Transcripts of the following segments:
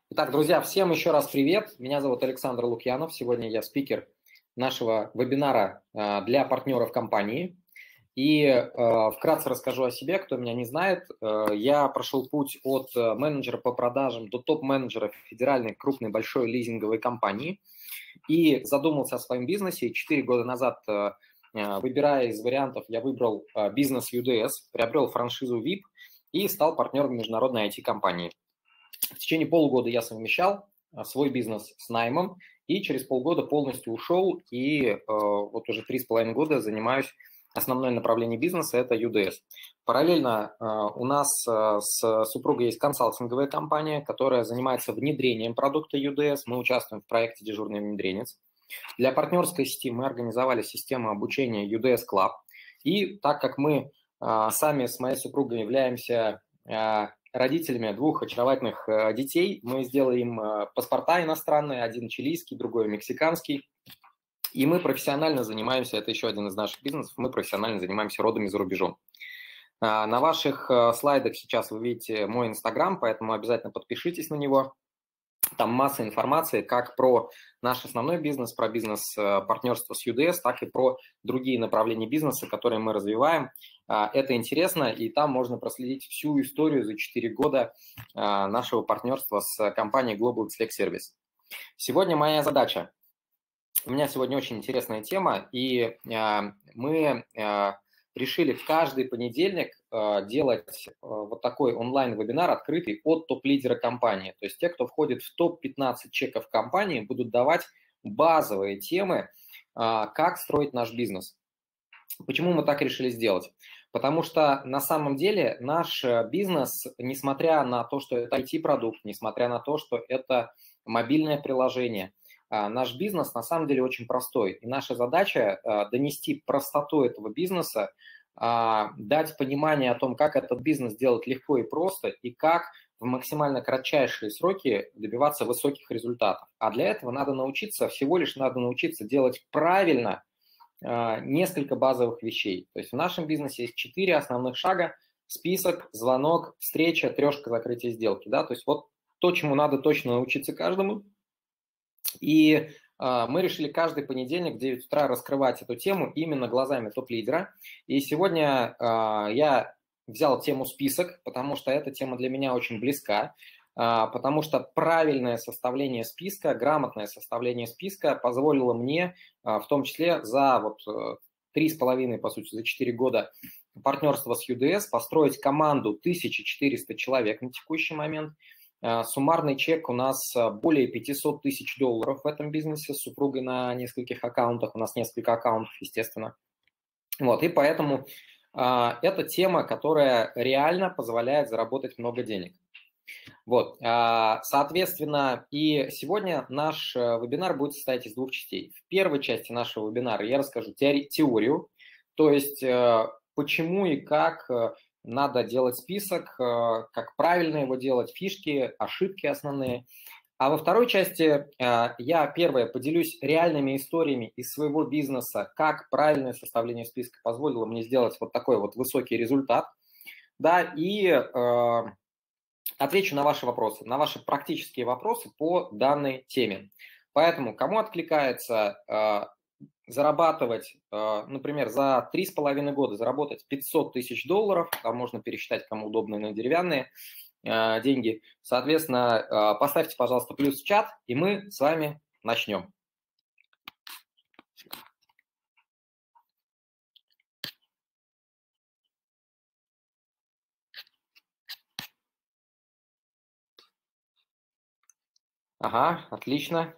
Итак, друзья, всем еще раз привет. Меня зовут Александр Лукьянов. Сегодня я спикер нашего вебинара для партнеров компании. И вкратце расскажу о себе, кто меня не знает. Я прошел путь от менеджера по продажам до топ-менеджера федеральной крупной большой лизинговой компании и задумался о своем бизнесе. 4 года назад, выбирая из вариантов, я выбрал бизнес UDS, приобрел франшизу VIP и стал партнером международной IT-компании. В течение полугода я совмещал свой бизнес с наймом и через полгода полностью ушел и вот уже 3,5 года занимаюсь основное направление бизнеса – это UDS. Параллельно у нас с супругой есть консалтинговая компания, которая занимается внедрением продукта UDS. Мы участвуем в проекте «Дежурный внедренец». Для партнерской сети мы организовали систему обучения UDS Club. И так как мы сами с моей супругой являемся родителями 2 очаровательных детей, мы сделали им паспорта иностранные, один чилийский, другой мексиканский. И мы профессионально занимаемся, это еще один из наших бизнесов, мы профессионально занимаемся родами за рубежом. На ваших слайдах сейчас вы видите мой Инстаграм, поэтому обязательно подпишитесь на него. Там масса информации как про наш основной бизнес, про бизнес-партнерство с UDS, так и про другие направления бизнеса, которые мы развиваем. Это интересно, и там можно проследить всю историю за 4 года нашего партнерства с компанией Global Select Service. Сегодня моя задача. У меня сегодня очень интересная тема, и мы решили каждый понедельник делать вот такой онлайн-вебинар открытый от топ-лидера компании. То есть те, кто входит в топ-15 чеков компании, будут давать базовые темы, как строить наш бизнес. Почему мы так решили сделать? Потому что на самом деле наш бизнес, несмотря на то, что это IT-продукт, несмотря на то, что это мобильное приложение, наш бизнес на самом деле очень простой. И наша задача донести простоту этого бизнеса, дать понимание о том, как этот бизнес делать легко и просто, и как в максимально кратчайшие сроки добиваться высоких результатов. А для этого надо научиться, всего лишь надо научиться делать правильно несколько базовых вещей. То есть в нашем бизнесе есть 4 основных шага: список, звонок, встреча, 3 закрытия сделки. Да? То есть вот то, чему надо точно научиться каждому. И мы решили каждый понедельник в 9 утра раскрывать эту тему именно глазами топ-лидера. И сегодня я взял тему список, потому что эта тема для меня очень близка, потому что правильное составление списка, грамотное составление списка позволило мне, в том числе за вот 3,5, по сути, за 4 года партнерства с UDS, построить команду 1400 человек на текущий момент. Суммарный чек у нас более $500 тысяч в этом бизнесе с супругой на нескольких аккаунтах. У нас несколько аккаунтов, естественно. Вот, и поэтому это тема, которая реально позволяет заработать много денег. Вот, соответственно, и сегодня наш вебинар будет состоять из 2 частей. В первой части нашего вебинара я расскажу теорию, то есть почему и как надо делать список, как правильно его делать, фишки, ошибки основные. А во второй части я, первое, поделюсь реальными историями из своего бизнеса, как правильное составление списка позволило мне сделать вот такой вот высокий результат. Да, и отвечу на ваши вопросы, на ваши практические вопросы по данной теме. Поэтому, кому откликается зарабатывать, например, за 3,5 года заработать $500 тысяч, там можно пересчитать, кому удобно, на деревянные деньги. Соответственно, поставьте, пожалуйста, плюс в чат, и мы с вами начнем. Ага, отлично.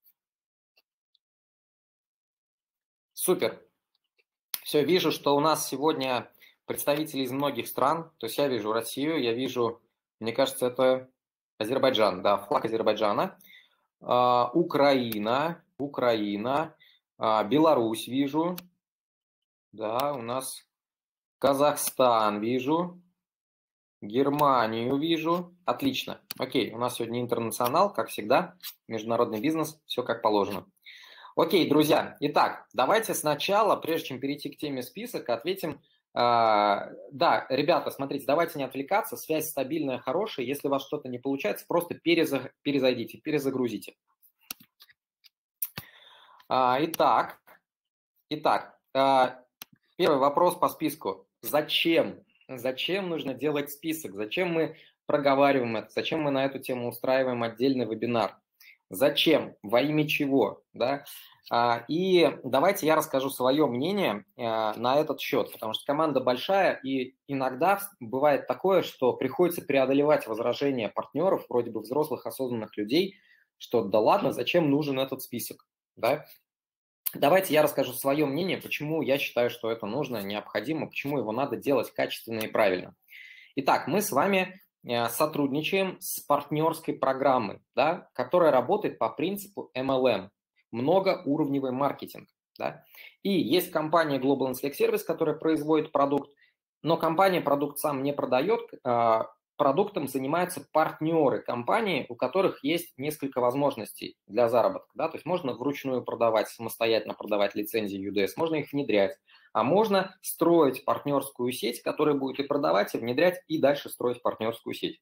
Супер. Все, вижу, что у нас сегодня представители из многих стран. То есть я вижу Россию, я вижу, мне кажется, это Азербайджан, да, флаг Азербайджана. Украина, Беларусь вижу. Да, у нас Казахстан вижу. Германию вижу. Отлично. Окей, у нас сегодня интернационал, как всегда. Международный бизнес, все как положено. Окей, друзья. Итак, давайте сначала, прежде чем перейти к теме список, ответим Да, ребята, смотрите, давайте не отвлекаться, связь стабильная, хорошая. Если у вас что-то не получается, просто перезайдите, перезагрузите. Итак, первый вопрос по списку. Зачем? Зачем нужно делать список? Зачем мы проговариваем это? Зачем мы на эту тему устраиваем отдельный вебинар? Зачем? Во имя чего? Да? И давайте я расскажу свое мнение на этот счет, потому что команда большая, и иногда бывает такое, что приходится преодолевать возражения партнеров, вроде бы взрослых, осознанных людей, что да ладно, зачем нужен этот список? Да? Давайте я расскажу свое мнение, почему я считаю, что это нужно, необходимо, почему его надо делать качественно и правильно. Итак, мы с вами сотрудничаем с партнерской программой, да, которая работает по принципу MLM, многоуровневый маркетинг. Да. И есть компания Global Select Service, которая производит продукт, но компания продукт сам не продает, продуктом занимаются партнеры компании, у которых есть несколько возможностей для заработка. Да? То есть можно вручную продавать, самостоятельно продавать лицензии UDS, можно их внедрять, а можно строить партнерскую сеть, которая будет и продавать, и внедрять, и дальше строить партнерскую сеть.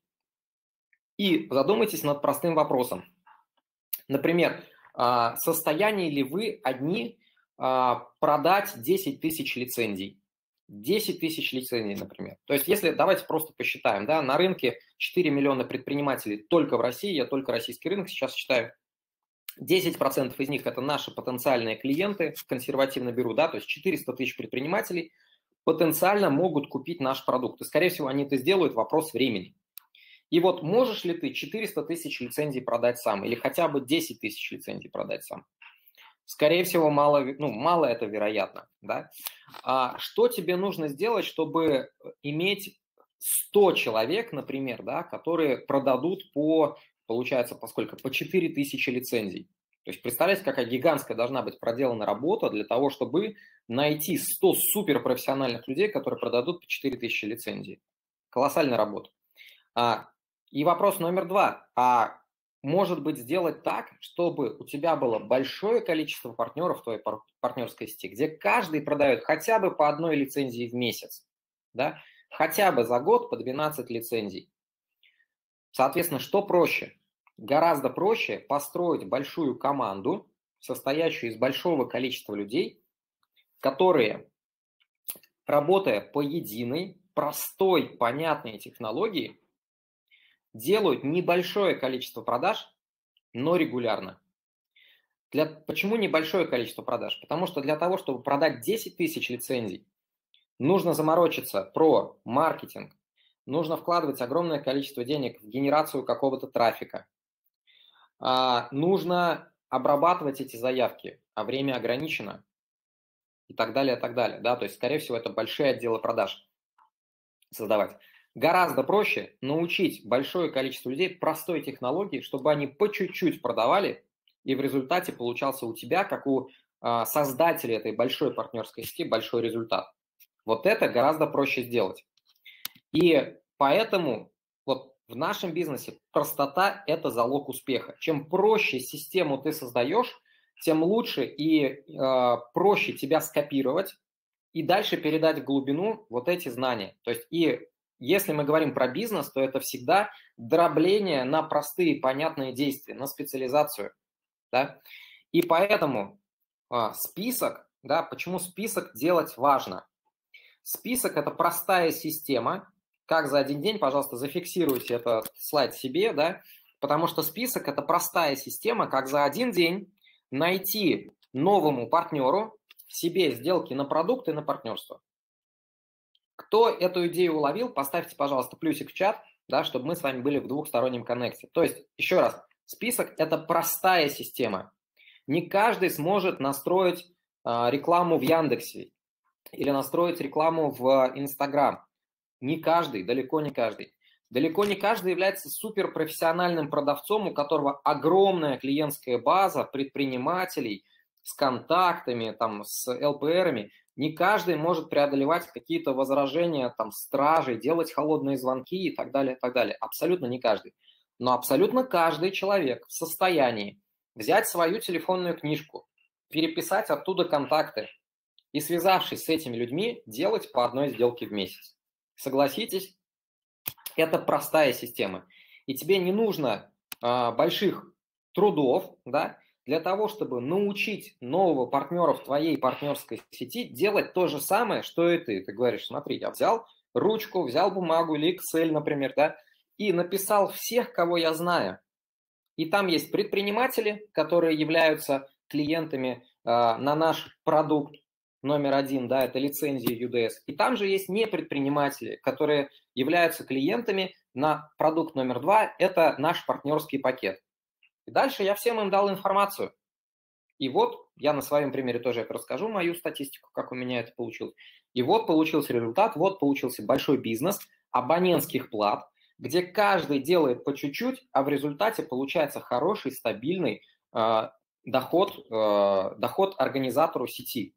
И задумайтесь над простым вопросом. Например, в состоянии ли вы одни продать 10 тысяч лицензий? 10 тысяч лицензий, например. То есть если, давайте просто посчитаем, да, на рынке 4 миллиона предпринимателей только в России, я только российский рынок сейчас считаю, 10% из них это наши потенциальные клиенты, консервативно беру, да, то есть 400 тысяч предпринимателей потенциально могут купить наш продукт. И, скорее всего, они это сделают, вопрос времени. И вот можешь ли ты 400 тысяч лицензий продать сам или хотя бы 10 тысяч лицензий продать сам? Скорее всего, мало это вероятно. Да? Что тебе нужно сделать, чтобы иметь 100 человек, например, да, которые продадут получается, по 4 тысячи лицензий? То есть представляете, какая гигантская должна быть проделана работа для того, чтобы найти 100 суперпрофессиональных людей, которые продадут по 4 тысячи лицензий. Колоссальная работа. И вопрос номер 2. Может быть, сделать так, чтобы у тебя было большое количество партнеров в твоей партнерской сети, где каждый продает хотя бы по одной лицензии в месяц, да? Хотя бы за год по 12 лицензий. Соответственно, что проще? Гораздо проще построить большую команду, состоящую из большого количества людей, которые, работая по единой, простой, понятной технологии, делают небольшое количество продаж, но регулярно. Почему небольшое количество продаж? Потому что для того, чтобы продать 10 тысяч лицензий, нужно заморочиться про маркетинг, нужно вкладывать огромное количество денег в генерацию какого-то трафика, нужно обрабатывать эти заявки, а время ограничено и так далее, и так далее. Да? То есть, скорее всего, это большие отделы продаж создавать. Гораздо проще научить большое количество людей простой технологии, чтобы они по чуть-чуть продавали, и в результате получался у тебя, как у создателя этой большой партнерской сети, большой результат. Вот это гораздо проще сделать. И поэтому вот в нашем бизнесе простота – это залог успеха. Чем проще систему ты создаешь, тем лучше и проще тебя скопировать и дальше передать в глубину вот эти знания. То есть и если мы говорим про бизнес, то это всегда дробление на простые, понятные действия, на специализацию. Да? И поэтому список, да, почему список делать важно? Список – это простая система. Как за один день, пожалуйста, зафиксируйте этот слайд себе, да, потому что список – это простая система, как за один день найти новому партнеру себе сделки на продукты и на партнерство. Кто эту идею уловил, поставьте, пожалуйста, плюсик в чат, да, чтобы мы с вами были в двухстороннем коннекте. То есть, еще раз, список – это простая система. Не каждый сможет настроить рекламу в Яндексе или настроить рекламу в Инстаграм. Не каждый, далеко не каждый. Далеко не каждый является суперпрофессиональным продавцом, у которого огромная клиентская база предпринимателей с контактами, там, с ЛПРами. Не каждый может преодолевать какие-то возражения там, стражей, делать холодные звонки и так далее, и так далее. Абсолютно не каждый. Но абсолютно каждый человек в состоянии взять свою телефонную книжку, переписать оттуда контакты, и, связавшись с этими людьми, делать по одной сделке в месяц. Согласитесь, это простая система. И тебе не нужно больших трудов, да, для того, чтобы научить нового партнера в твоей партнерской сети делать то же самое, что и ты. Ты говоришь, смотри, я взял ручку, взял бумагу или Excel, например, да, и написал всех, кого я знаю. И там есть предприниматели, которые являются клиентами на наш продукт номер 1, да, это лицензии UDS. И там же есть непредприниматели, которые являются клиентами на продукт номер 2, это наш партнерский пакет. И дальше я всем им дал информацию. И вот я на своем примере тоже расскажу мою статистику, как у меня это получилось. И вот получился результат, вот получился большой бизнес абонентских плат, где каждый делает по чуть-чуть, а в результате получается хороший, стабильный доход организатору сети.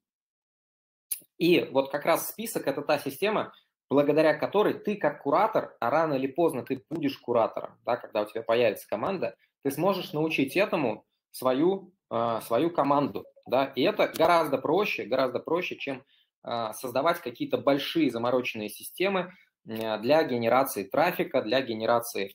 И вот как раз список – это та система, благодаря которой ты как куратор, а рано или поздно ты будешь куратором, да, когда у тебя появится команда, ты сможешь научить этому свою команду. Да, и это гораздо проще, чем создавать какие-то большие замороченные системы для генерации трафика, для генерации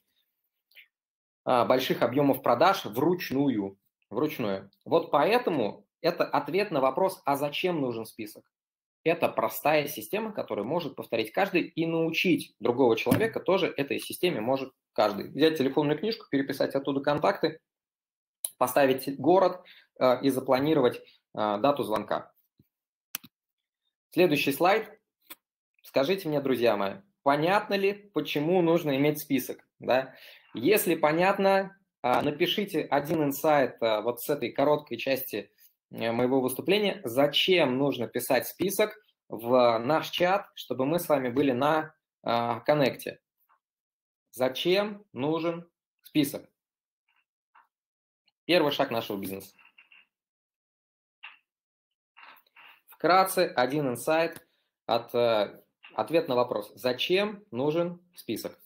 больших объемов продаж вручную. Вот поэтому это ответ на вопрос, а зачем нужен список? Это простая система, которую может повторить каждый, и научить другого человека тоже этой системе может каждый. Взять телефонную книжку, переписать оттуда контакты, поставить город и запланировать дату звонка. Следующий слайд. Скажите мне, друзья мои, понятно ли, почему нужно иметь список? Да? Если понятно, напишите один инсайт вот с этой короткой части моего выступления, зачем нужно писать список в наш чат, чтобы мы с вами были на коннекте. Зачем нужен список? Первый шаг нашего бизнеса. Вкратце, один инсайт от ответ на вопрос. Зачем нужен список?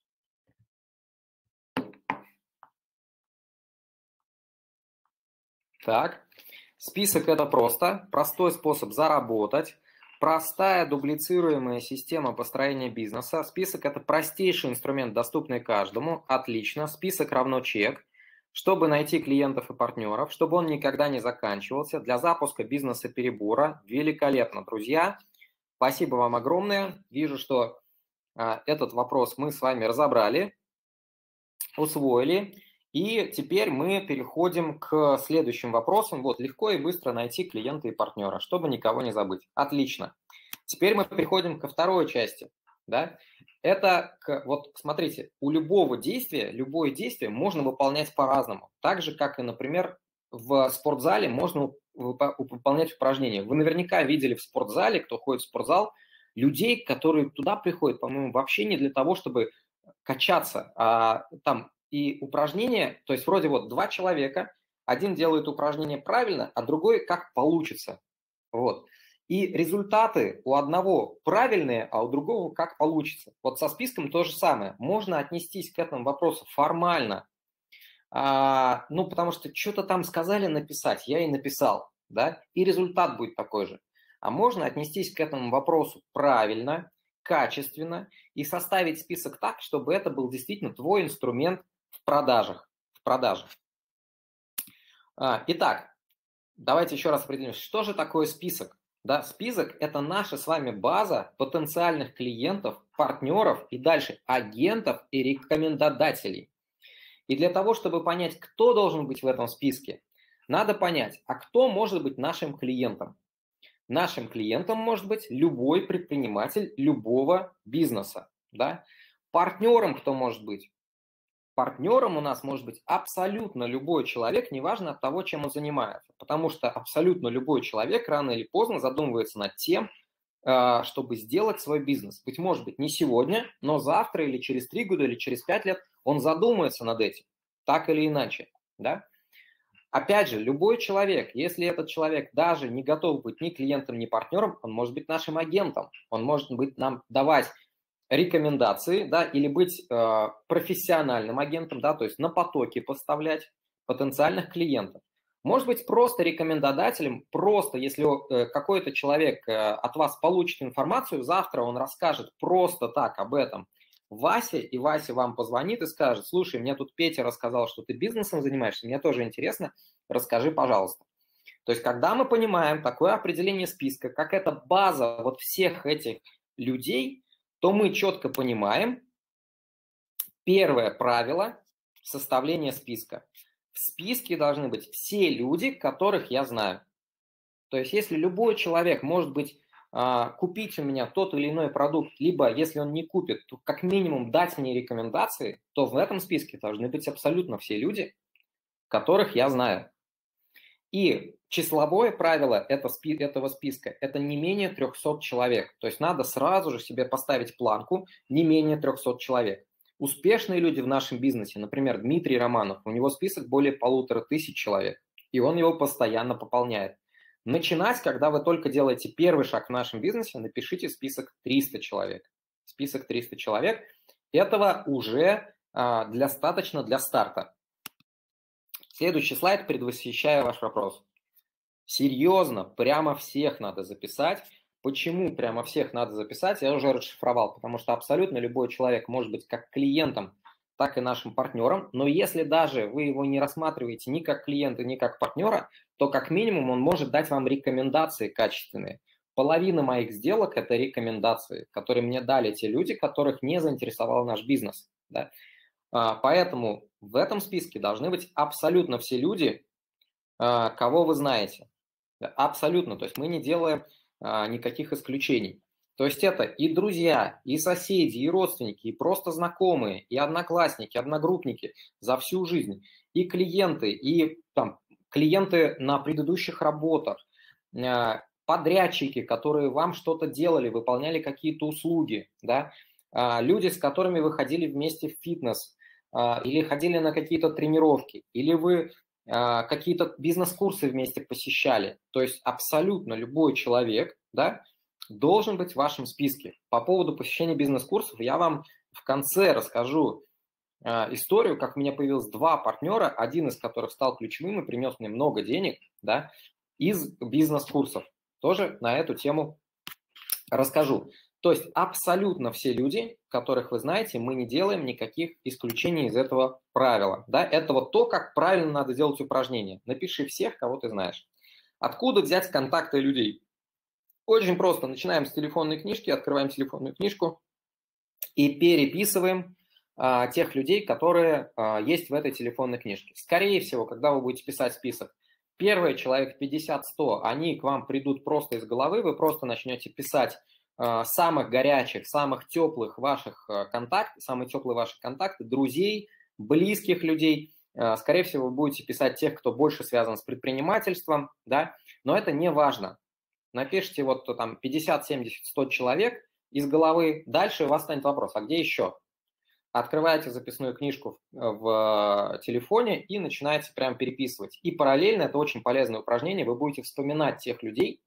Так, список – это простой способ заработать, простая дублицируемая система построения бизнеса. Список – это простейший инструмент, доступный каждому. Отлично. Список равно чек. Чтобы найти клиентов и партнеров, чтобы он никогда не заканчивался. Для запуска бизнеса-перебора. Великолепно, друзья. Спасибо вам огромное. Вижу, что этот вопрос мы с вами разобрали, усвоили. И теперь мы переходим к следующим вопросам. Вот, легко и быстро найти клиента и партнера, чтобы никого не забыть. Отлично. Теперь мы переходим ко второй части. Да? Это, вот смотрите, у любое действие можно выполнять по-разному. Так же, как и, например, в спортзале можно выполнять упражнения. Вы наверняка видели в спортзале, кто ходит в спортзал, людей, которые туда приходят, по-моему, вообще не для того, чтобы качаться, а там и упражнения, то есть вроде вот два человека, один делает упражнение правильно, а другой как получится. Вот. И результаты у одного правильные, а у другого как получится. Вот со списком то же самое. Можно отнестись к этому вопросу формально. Потому что что-то там сказали написать, я и написал, да, и результат будет такой же. А можно отнестись к этому вопросу правильно, качественно и составить список так, чтобы это был действительно твой инструмент в продажах. Итак, давайте еще раз определимся, что же такое список. Да, список – это наша с вами база потенциальных клиентов, партнеров и дальше агентов и рекомендодателей. И для того, чтобы понять, кто должен быть в этом списке, надо понять, а кто может быть нашим клиентом. Нашим клиентом может быть любой предприниматель любого бизнеса. Да? Партнером кто может быть? Партнером у нас может быть абсолютно любой человек, неважно от того, чем он занимается. Потому что абсолютно любой человек рано или поздно задумывается над тем, чтобы сделать свой бизнес. Быть может не сегодня, но завтра или через 3 года или через 5 лет он задумается над этим, так или иначе. Да? Опять же, любой человек, если этот человек даже не готов быть ни клиентом, ни партнером, он может быть нашим агентом, он может быть нам давать рекомендации, да, или быть профессиональным агентом, да, то есть на потоке поставлять потенциальных клиентов. Может быть, просто рекомендодателем, просто если какой-то человек от вас получит информацию, завтра он расскажет просто так об этом Васе, и Вася вам позвонит и скажет: слушай, мне тут Петя рассказал, что ты бизнесом занимаешься, мне тоже интересно, расскажи, пожалуйста. То есть, когда мы понимаем такое определение списка, как это база вот всех этих людей, то мы четко понимаем первое правило составления списка. В списке должны быть все люди, которых я знаю. То есть, если любой человек может быть купить у меня тот или иной продукт, либо если он не купит, то как минимум дать мне рекомендации, то в этом списке должны быть абсолютно все люди, которых я знаю. И числовое правило этого списка – это не менее 300 человек. То есть надо сразу же себе поставить планку не менее 300 человек. Успешные люди в нашем бизнесе, например, Дмитрий Романов, у него список более 1500 человек, и он его постоянно пополняет. Начинать, когда вы только делаете первый шаг в нашем бизнесе, напишите список 300 человек. Список 300 человек – этого уже достаточно для старта. Следующий слайд, предвосхищая ваш вопрос. Серьезно, прямо всех надо записать. Почему прямо всех надо записать, я уже расшифровал, потому что абсолютно любой человек может быть как клиентом, так и нашим партнером, но если даже вы его не рассматриваете ни как клиента, ни как партнера, то как минимум он может дать вам рекомендации качественные. Половина моих сделок – это рекомендации, которые мне дали те люди, которых не заинтересовал наш бизнес. Да? Поэтому в этом списке должны быть абсолютно все люди, кого вы знаете. Абсолютно. То есть мы не делаем никаких исключений. То есть это и друзья, и соседи, и родственники, и просто знакомые, и одноклассники, одногруппники за всю жизнь, и клиенты, и там, клиенты на предыдущих работах, подрядчики, которые вам что-то делали, выполняли какие-то услуги, да? Люди, с которыми вы ходили вместе в фитнес, или ходили на какие-то тренировки, или вы какие-то бизнес-курсы вместе посещали. То есть абсолютно любой человек, да, должен быть в вашем списке. По поводу посещения бизнес-курсов я вам в конце расскажу историю, как у меня появилось 2 партнера, один из которых стал ключевым и принес мне много денег, да, из бизнес-курсов. Тоже на эту тему расскажу. То есть абсолютно все люди, которых вы знаете, мы не делаем никаких исключений из этого правила. Да? Это вот то, как правильно надо делать упражнение. Напиши всех, кого ты знаешь. Откуда взять контакты людей? Очень просто. Начинаем с телефонной книжки, открываем телефонную книжку и переписываем тех людей, которые есть в этой телефонной книжке. Скорее всего, когда вы будете писать список, первые человек 50-100, они к вам придут просто из головы, вы просто начнете писать самых горячих, самых теплых ваших контактов, самые теплые ваши контакты, друзей, близких людей. Скорее всего, вы будете писать тех, кто больше связан с предпринимательством, да, но это не важно. Напишите вот там 50, 70, 100 человек из головы, дальше у вас станет вопрос, а где еще? Открываете записную книжку в телефоне и начинаете прям переписывать. И параллельно, это очень полезное упражнение, вы будете вспоминать тех людей,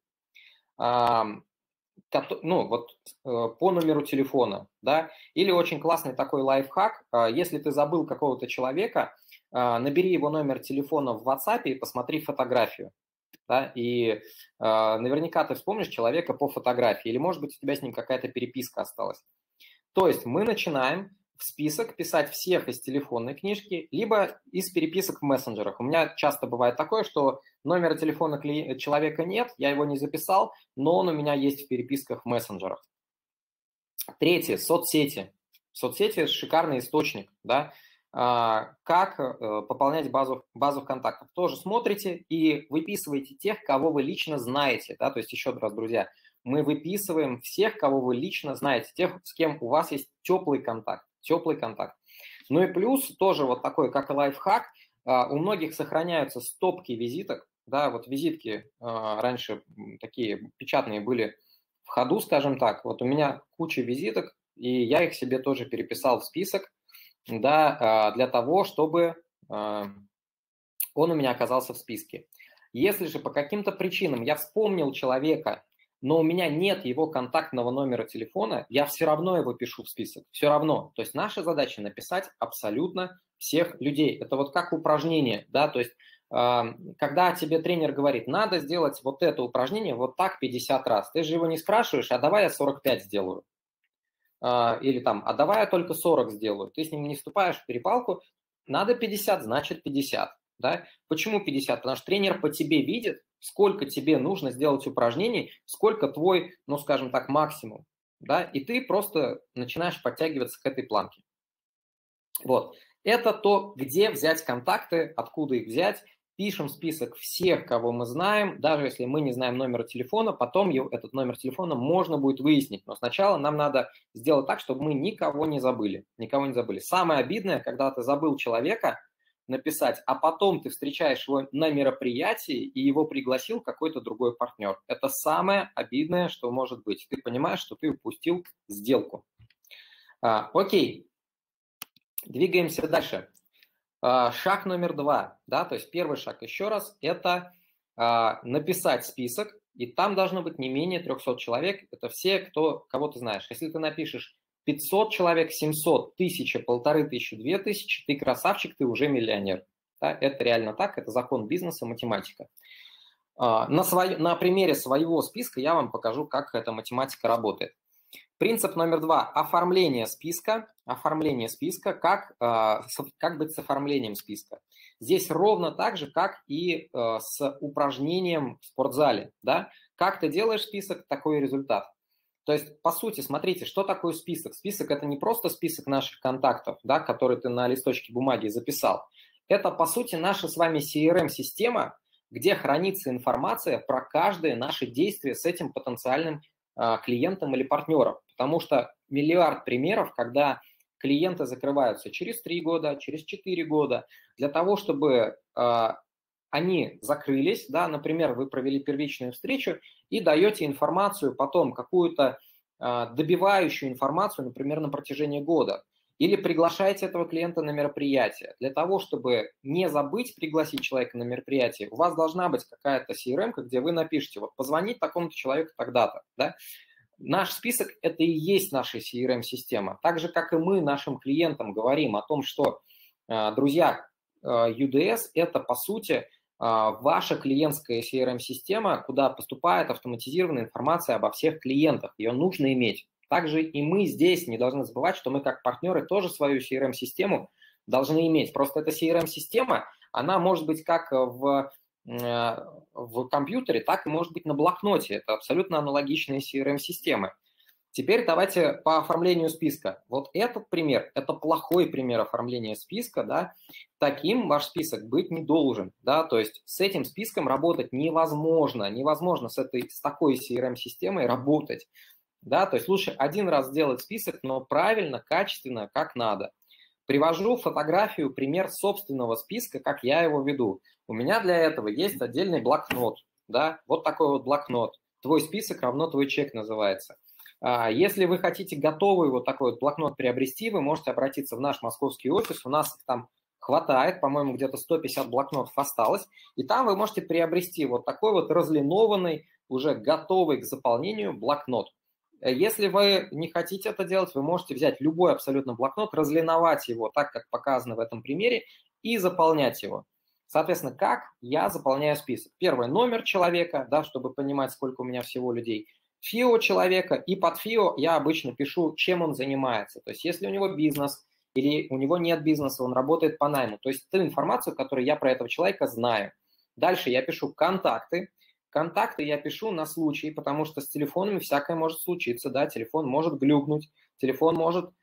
ну, вот по номеру телефона, да, или очень классный такой лайфхак, если ты забыл какого-то человека, набери его номер телефона в WhatsApp и посмотри фотографию, да, и наверняка ты вспомнишь человека по фотографии, или, может быть, у тебя с ним какая-то переписка осталась. То есть мы начинаем в список писать всех из телефонной книжки, либо из переписок в мессенджерах. У меня часто бывает такое, что номера телефона человека нет, я его не записал, но он у меня есть в переписках в мессенджерах. Третье – соцсети. Соцсети – шикарный источник, да. Как пополнять базу контактов. Тоже смотрите и выписываете тех, кого вы лично знаете. Да? То есть еще раз, друзья, мы выписываем всех, кого вы лично знаете, тех, с кем у вас есть теплый контакт. Теплый контакт. Ну и плюс тоже вот такой, как и лайфхак, у многих сохраняются стопки визиток. Да, вот визитки раньше такие печатные были в ходу, скажем так. Вот у меня куча визиток, и я их себе тоже переписал в список, да, для того, чтобы он у меня оказался в списке. Если же по каким-то причинам я вспомнил человека, но у меня нет его контактного номера телефона, я все равно его пишу в список. Все равно. То есть наша задача написать абсолютно всех людей. Это вот как упражнение, да, то есть когда тебе тренер говорит, надо сделать вот это упражнение вот так 50 раз, ты же его не спрашиваешь, а давай я 45 сделаю. Или там, а давай я только 40 сделаю. Ты с ним не вступаешь в перепалку, надо 50, значит 50. Да? Почему 50? Потому что тренер по тебе видит, сколько тебе нужно сделать упражнений, сколько твой, ну, скажем так, максимум. Да? И ты просто начинаешь подтягиваться к этой планке. Вот. Это то, где взять контакты, откуда их взять. Пишем список всех, кого мы знаем, даже если мы не знаем номера телефона, потом этот номер телефона можно будет выяснить. Но сначала нам надо сделать так, чтобы мы никого не забыли. Никого не забыли. Самое обидное, когда ты забыл человека написать, а потом ты встречаешь его на мероприятии, и его пригласил какой-то другой партнер. Это самое обидное, что может быть. Ты понимаешь, что ты упустил сделку. Окей. Двигаемся дальше. Шаг номер 2, да, то есть первый шаг, еще раз, это написать список, и там должно быть не менее 300 человек, это все, кого ты знаешь. Если ты напишешь 500 человек, 700, 1000, 1500, 2000, ты красавчик, ты уже миллионер. Да, это реально так, это закон бизнеса, математика. На примере своего списка я вам покажу, как эта математика работает. Принцип номер 2 – оформление списка. Оформление списка. Как быть с оформлением списка? Здесь ровно так же, как и с упражнением в спортзале. Да? Как ты делаешь список, такой результат. То есть, по сути, смотрите, что такое список. Список – это не просто список наших контактов, да, которые ты на листочке бумаги записал. Это, по сути, наша с вами CRM-система, где хранится информация про каждое наше действие с этим потенциальным клиентам или партнерам. Потому что миллиард примеров, когда клиенты закрываются через 3 года, через 4 года, для того, чтобы они закрылись, да, например, вы провели первичную встречу и даете информацию потом, какую-то добивающую информацию, например, на протяжении года, или приглашаете этого клиента на мероприятие. Для того, чтобы не забыть пригласить человека на мероприятие, у вас должна быть какая-то CRM, где вы напишите, вот позвонить такому-то человеку тогда-то, да. Наш список – это и есть наша CRM-система. Так же, как и мы нашим клиентам говорим о том, что, друзья, UDS – это, по сути, ваша клиентская CRM-система, куда поступает автоматизированная информация обо всех клиентах. Ее нужно иметь. Также и мы здесь не должны забывать, что мы как партнеры тоже свою CRM-систему должны иметь. Просто эта CRM-система, она может быть как в компьютере, так и может быть на блокноте. Это абсолютно аналогичные CRM-системы. Теперь давайте по оформлению списка. Вот этот пример, это плохой пример оформления списка, да, таким ваш список быть не должен, да, то есть с этим списком работать невозможно с такой CRM-системой работать, да, то есть лучше один раз сделать список, но правильно, качественно, как надо. Привожу фотографию, пример собственного списка, как я его веду. У меня для этого есть отдельный блокнот, да, вот такой вот блокнот. Твой список равно твой чек называется. Если вы хотите готовый вот такой вот блокнот приобрести, вы можете обратиться в наш московский офис. У нас там хватает, по-моему, где-то 150 блокнотов осталось. И там вы можете приобрести вот такой вот разлинованный, уже готовый к заполнению блокнот. Если вы не хотите это делать, вы можете взять любой абсолютно блокнот, разлиновать его так, как показано в этом примере, и заполнять его. Соответственно, как я заполняю список? Первое, номер человека, да, чтобы понимать, сколько у меня всего людей. ФИО человека, и под ФИО я обычно пишу, чем он занимается. То есть если у него бизнес или у него нет бизнеса, он работает по найму. То есть ту информацию, которую я про этого человека знаю. Дальше я пишу контакты. Контакты я пишу на случай, потому что с телефонами всякое может случиться. Да? Телефон может глюкнуть, телефон может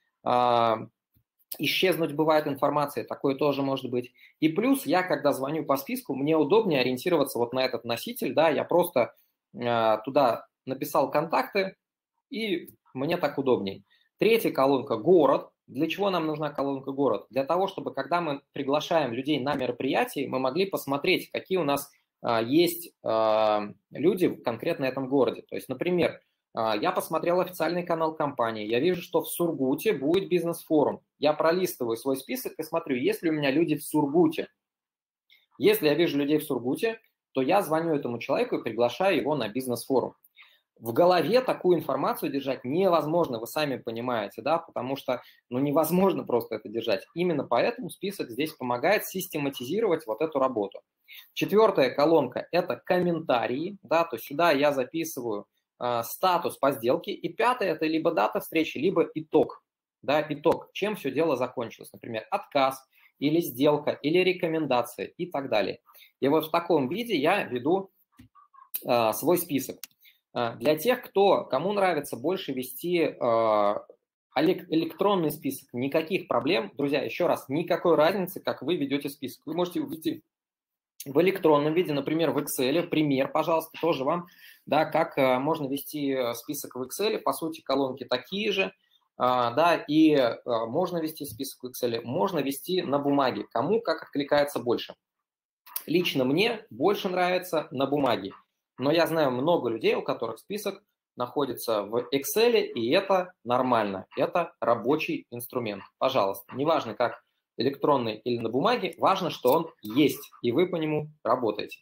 исчезнуть, бывает информация, такое тоже может быть. И плюс я, когда звоню по списку, мне удобнее ориентироваться вот на этот носитель. Да? Я просто туда написал контакты, и мне так удобней. Третья колонка – город. Для чего нам нужна колонка «город»? Для того, чтобы, когда мы приглашаем людей на мероприятие, мы могли посмотреть, какие у нас есть люди конкретно в этом городе. То есть, например, я посмотрел официальный канал компании, я вижу, что в Сургуте будет бизнес-форум. Я пролистываю свой список и смотрю, есть ли у меня люди в Сургуте. Если я вижу людей в Сургуте, то я звоню этому человеку и приглашаю его на бизнес-форум. В голове такую информацию держать невозможно, вы сами понимаете, да, потому что невозможно просто это держать. Именно поэтому список здесь помогает систематизировать вот эту работу. Четвертая колонка – это комментарии, да, то есть сюда я записываю статус по сделке. И пятое – это либо дата встречи, либо итог, да, итог, чем все дело закончилось. Например, отказ, или сделка, или рекомендация и так далее. И вот в таком виде я веду свой список. Для тех, кому нравится больше вести электронный список, никаких проблем. Друзья, еще раз, никакой разницы, как вы ведете список. Вы можете ввести в электронном виде, например, в Excel. Пример, пожалуйста, тоже вам, да, как можно вести список в Excel. По сути, колонки такие же, да, и можно вести список в Excel, можно вести на бумаге. Кому как откликается больше. Лично мне больше нравится на бумаге. Но я знаю много людей, у которых список находится в Excel, и это нормально. Это рабочий инструмент. Пожалуйста, неважно, как электронный или на бумаге, важно, что он есть, и вы по нему работаете.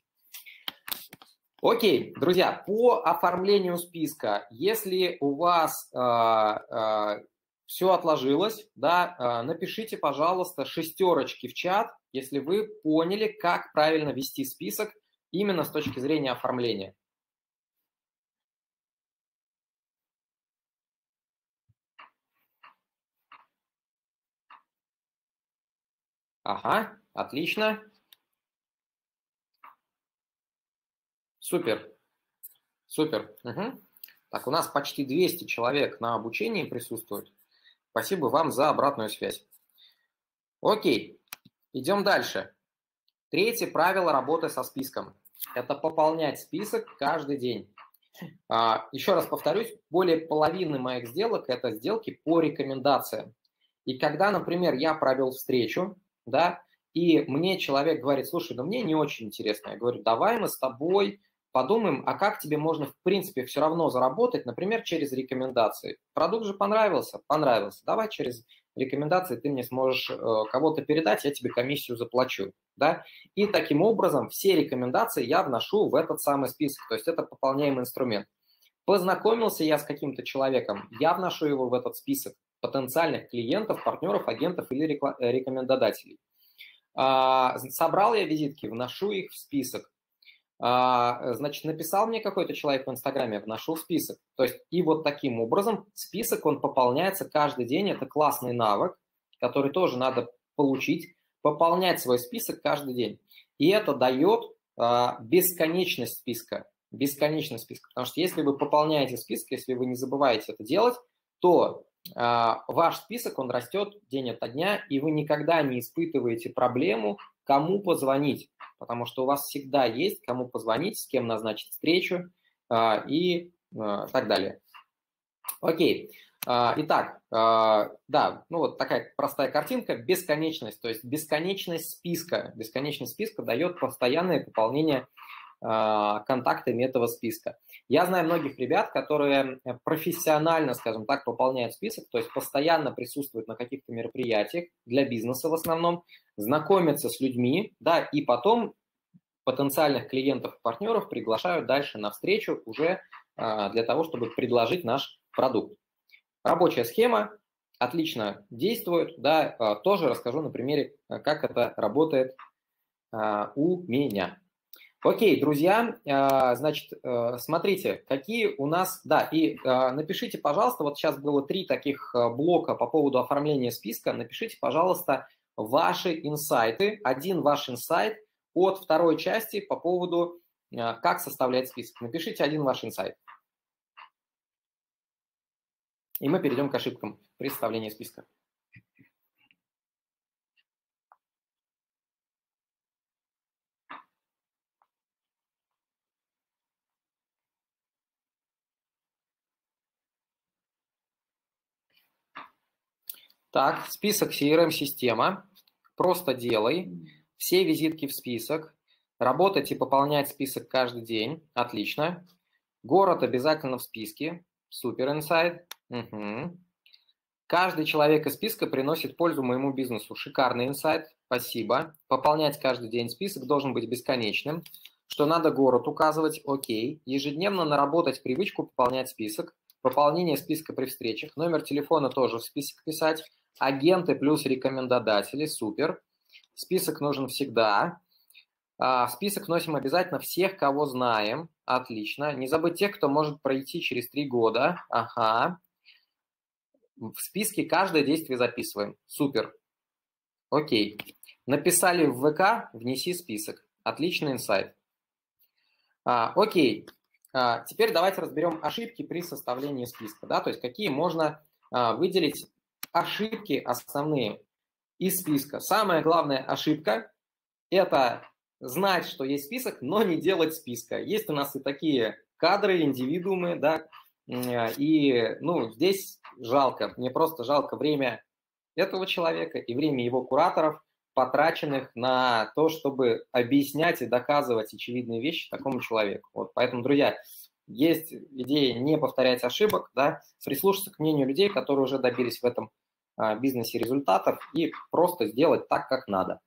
Окей, друзья, по оформлению списка, если у вас все отложилось, да, напишите, пожалуйста, шестерочки в чат, если вы поняли, как правильно вести список именно с точки зрения оформления. Ага, отлично. Супер, супер. Угу. Так, у нас почти 200 человек на обучении присутствует. Спасибо вам за обратную связь. Окей, идем дальше. Третье правило работы со списком – это пополнять список каждый день. Еще раз повторюсь, более половины моих сделок – это сделки по рекомендациям. И когда, например, я провел встречу, да, и мне человек говорит, слушай, ну мне не очень интересно. Я говорю, давай мы с тобой подумаем, а как тебе можно, в принципе, все равно заработать, например, через рекомендации. Продукт же понравился? Понравился. Давай через рекомендации ты мне сможешь кого-то передать, я тебе комиссию заплачу. Да? И таким образом все рекомендации я вношу в этот самый список. То есть это пополняемый инструмент. Познакомился я с каким-то человеком, я вношу его в этот список потенциальных клиентов, партнеров, агентов или рекомендодателей. Собрал я визитки, вношу их в список. Значит, написал мне какой-то человек в Инстаграме, вношу в список. То есть и вот таким образом список, он пополняется каждый день. Это классный навык, который тоже надо получить, пополнять свой список каждый день. И это дает бесконечность списка. Бесконечность списка. Потому что если вы пополняете список, если вы не забываете это делать, то ваш список, он растет день ото дня, и вы никогда не испытываете проблему, кому позвонить, потому что у вас всегда есть кому позвонить, с кем назначить встречу и так далее. Окей. Итак, да, ну вот такая простая картинка, бесконечность, то есть бесконечность списка. Бесконечность списка дает постоянное пополнение контактами этого списка. Я знаю многих ребят, которые профессионально, скажем так, пополняют список, то есть постоянно присутствуют на каких-то мероприятиях для бизнеса в основном, знакомятся с людьми, да, и потом потенциальных клиентов и партнеров приглашают дальше на встречу уже для того, чтобы предложить наш продукт. Рабочая схема отлично действует, да, тоже расскажу на примере, как это работает у меня. Окей, друзья, значит, смотрите, какие у нас, да, и напишите, пожалуйста, вот сейчас было 3 таких блока по поводу оформления списка, напишите, пожалуйста, ваши инсайты, один ваш инсайт от второй части по поводу, как составлять список. Напишите один ваш инсайт. И мы перейдем к ошибкам при составлении списка. Так, список CRM-система. Просто делай. Все визитки в список. Работать и пополнять список каждый день. Отлично. Город обязательно в списке. Супер инсайт. Угу. Каждый человек из списка приносит пользу моему бизнесу. Шикарный инсайт. Спасибо. Пополнять каждый день список должен быть бесконечным. Что надо город указывать. Окей. Ежедневно наработать привычку пополнять список. Пополнение списка при встречах. Номер телефона тоже в список писать. Агенты плюс рекомендодатели. Супер. Список нужен всегда. В список вносим обязательно всех, кого знаем. Отлично. Не забыть тех, кто может пройти через 3 года. Ага. В списке каждое действие записываем. Супер. Окей. Написали в ВК, внеси список. Отличный инсайт. Окей. Теперь давайте разберем ошибки при составлении списка. Да? То есть какие можно выделить ошибки основные из списка. Самая главная ошибка – это знать, что есть список, но не делать списка. Есть у нас и такие кадры, индивидуумы, да, и здесь жалко, мне просто жалко время этого человека и время его кураторов, потраченных на то, чтобы объяснять и доказывать очевидные вещи такому человеку. Вот, поэтому, друзья, есть идея не повторять ошибок, да, прислушаться к мнению людей, которые уже добились в этом бизнесе результатов, и просто сделать так, как надо.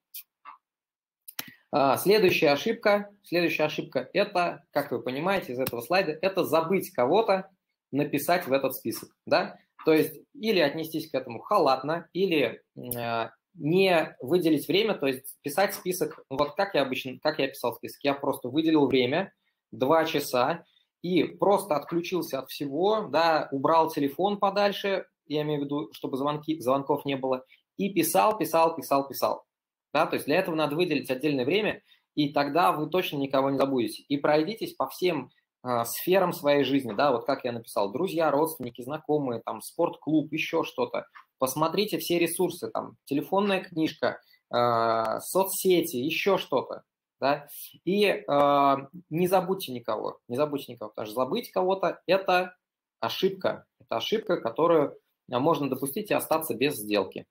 Следующая ошибка – это, как вы понимаете из этого слайда, это забыть кого-то написать в этот список. Да? То есть или отнестись к этому халатно, или не выделить время, то есть писать список, вот как я писал список, я просто выделил время, 2 часа, и просто отключился от всего, да, убрал телефон подальше, я имею в виду, чтобы звонков не было, и писал. Да, то есть для этого надо выделить отдельное время, и тогда вы точно никого не забудете. И пройдитесь по всем сферам своей жизни, да, вот как я написал, друзья, родственники, знакомые, там, спортклуб, еще что-то. Посмотрите все ресурсы, там, телефонная книжка, соцсети, еще что-то, да, и не забудьте никого, потому что забыть кого-то – это ошибка, которую можно допустить и остаться без сделки.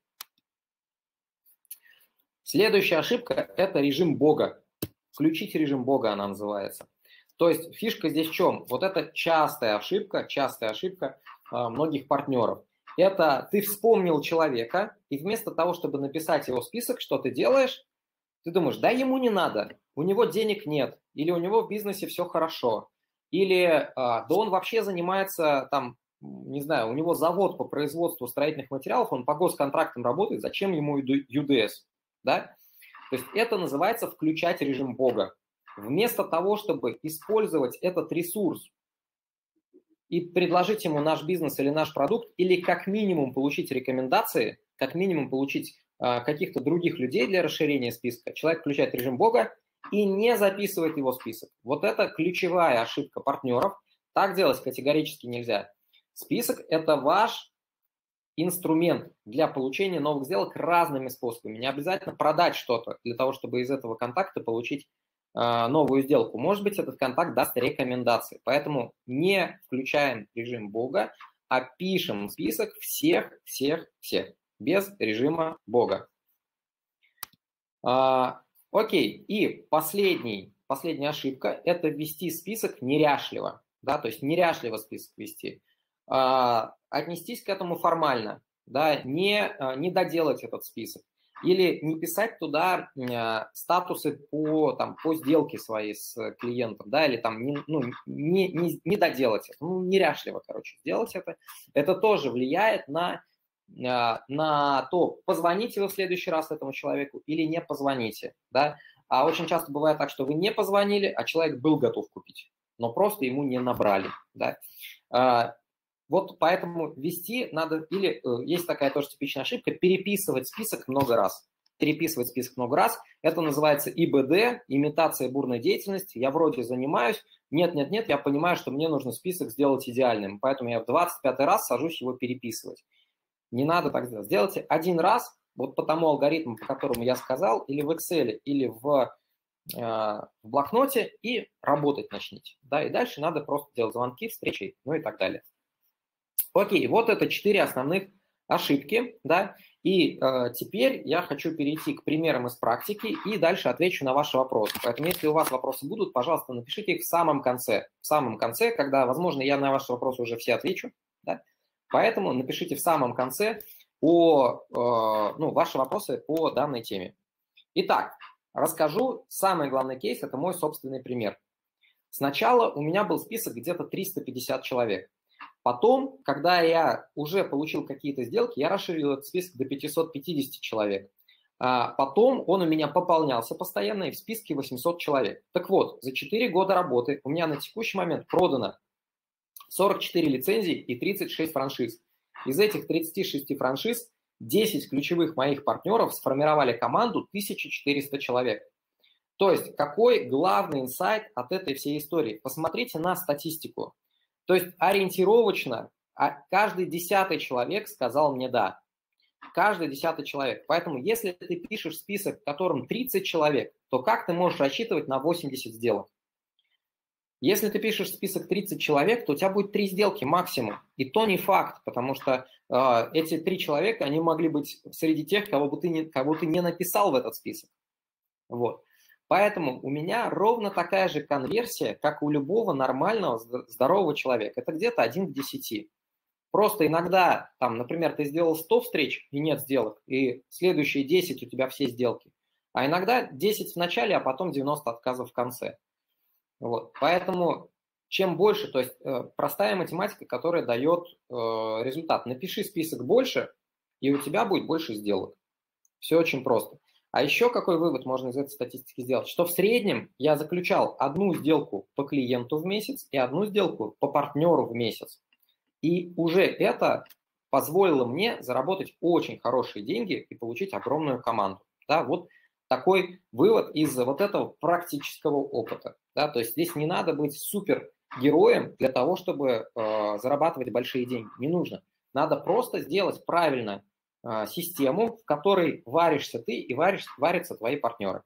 Следующая ошибка – это режим Бога. Включить режим Бога, она называется. То есть фишка здесь в чем? Вот это частая ошибка многих партнеров. Это ты вспомнил человека, и вместо того, чтобы написать его список, что ты делаешь, ты думаешь, да ему не надо, у него денег нет, или у него в бизнесе все хорошо, или да он вообще занимается, там, не знаю, у него завод по производству строительных материалов, он по госконтрактам работает, зачем ему ЮДС? Да? То есть это называется включать режим Бога. Вместо того, чтобы использовать этот ресурс и предложить ему наш бизнес или наш продукт, или как минимум получить рекомендации, как минимум получить каких-то других людей для расширения списка, человек включает режим Бога и не записывает его в список. Вот это ключевая ошибка партнеров. Так делать категорически нельзя. Список – это ваш инструмент для получения новых сделок разными способами. Не обязательно продать что-то для того, чтобы из этого контакта получить новую сделку. Может быть, этот контакт даст рекомендации. Поэтому не включаем режим Бога, а пишем список всех, без режима Бога. Окей, и последняя ошибка – это ввести список неряшливо. Да, то есть неряшливо список вести. Отнестись к этому формально, да, не доделать этот список. Или не писать туда статусы по сделке своей с клиентом, да, или там не доделать это, неряшливо, сделать это. Это тоже влияет на то, позвоните вы в следующий раз этому человеку или не позвоните, да. А очень часто бывает так, что вы не позвонили, а человек был готов купить, но просто ему не набрали, да. Вот поэтому вести надо, или есть такая тоже типичная ошибка, переписывать список много раз. Это называется ИБД, имитация бурной деятельности. Я вроде занимаюсь, нет, я понимаю, что мне нужно список сделать идеальным, поэтому я в 25-й раз сажусь его переписывать. Не надо так сделать. Сделайте один раз, вот по тому алгоритму, по которому я сказал, или в Excel, или в блокноте, и работать начните. Да, и дальше надо просто делать звонки, встречи, и так далее. Окей, вот это 4 основных ошибки, да, и теперь я хочу перейти к примерам из практики и дальше отвечу на ваши вопросы. Поэтому если у вас вопросы будут, пожалуйста, напишите их в самом конце, когда, возможно, я на ваши вопросы уже все отвечу, да, поэтому напишите в самом конце ваши вопросы по данной теме. Итак, расскажу самый главный кейс, это мой собственный пример. Сначала у меня был список где-то 350 человек. Потом, когда я уже получил какие-то сделки, я расширил этот список до 550 человек. Потом он у меня пополнялся постоянно и в списке 800 человек. Так вот, за 4 года работы у меня на текущий момент продано 44 лицензии и 36 франшиз. Из этих 36 франшиз 10 ключевых моих партнеров сформировали команду 1400 человек. То есть какой главный инсайт от этой всей истории? Посмотрите на статистику. То есть ориентировочно каждый 10-й человек сказал мне «да». Каждый 10-й человек. Поэтому если ты пишешь список, в котором 30 человек, то как ты можешь рассчитывать на 80 сделок? Если ты пишешь список 30 человек, то у тебя будет 3 сделки максимум. И то не факт, потому что эти 3 человека, они могли быть среди тех, кого ты не написал в этот список. Вот. Поэтому у меня ровно такая же конверсия, как у любого нормального, здорового человека. Это где-то 1 к 10. Просто иногда, там, например, ты сделал 100 встреч и нет сделок, и следующие 10 у тебя все сделки. А иногда 10 в начале, а потом 90 отказов в конце. Вот. Поэтому чем больше, то есть простая математика, которая дает результат. Напиши список больше, и у тебя будет больше сделок. Все очень просто. А еще какой вывод можно из этой статистики сделать? Что в среднем я заключал одну сделку по клиенту в месяц и одну сделку по партнеру в месяц. И уже это позволило мне заработать очень хорошие деньги и получить огромную команду. Да, вот такой вывод из вот этого практического опыта. Да, то есть здесь не надо быть супергероем для того, чтобы зарабатывать большие деньги. Не нужно. Надо просто сделать правильно систему, в которой варишься ты и варятся твои партнеры.